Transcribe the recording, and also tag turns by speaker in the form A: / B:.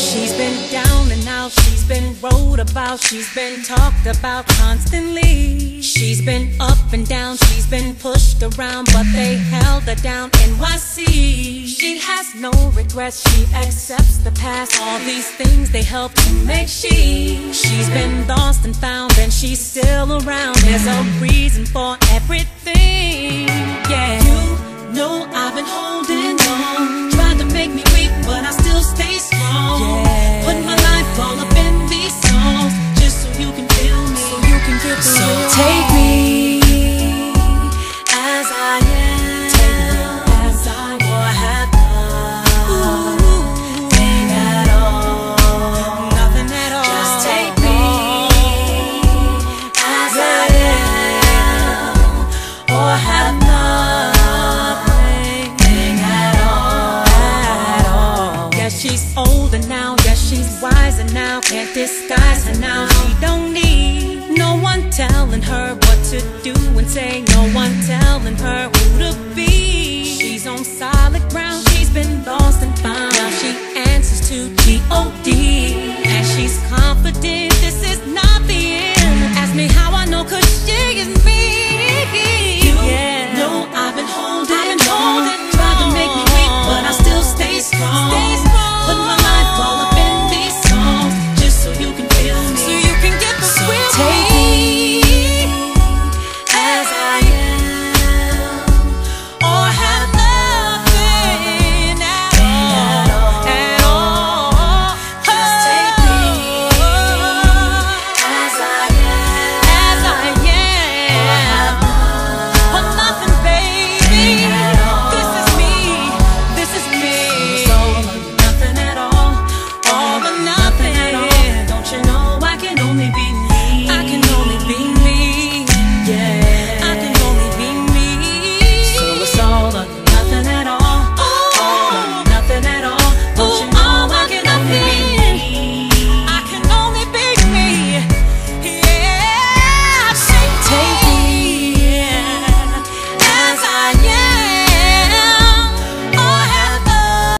A: She's been down and out, she's been wrote about, she's been talked about constantly. She's been up and down, she's been pushed around, but they held her down. NYC. She has no regrets, she accepts the past. All these things they help to make she's been lost and found, and she's still around. There's a reason for everything. Yeah, you know I've been holding on, tried to make me weak, but I still stay strong. Yeah. Put my life all up in these songs, just so you can feel me, so you can get the real. Take me as I am, as I or have nothing at all, nothing at all. Just take me as I am, or have nothing at all. Yeah, she's older now, yeah, she's wiser now, can't disguise her now. She don't need no one telling her what to do and say, no one telling her who to be. She's on solid ground,